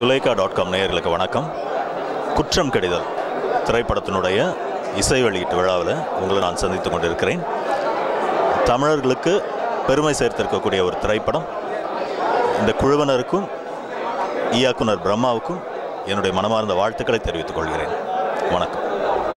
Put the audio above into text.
Suleika.com நேயர்களுக்கு வணக்கம். குற்றம் கடிதல் திரைப்படத்தினுடைய இசை வெளியீட்டு விழாவில் உங்களை நான் சந்தித்துக் கொண்டிருக்கிறேன். தமிழர்களுக்கு பெருமை சேர்த்திருக்கக்கூடிய ஒரு திரைப்படம். இந்த குழுவினருக்கும் இயக்குனர் பிரம்மாவுக்கும் என்னுடைய மனமார்ந்த வாழ்த்துக்களை தெரிவித்துக் கொள்கிறேன். வணக்கம்.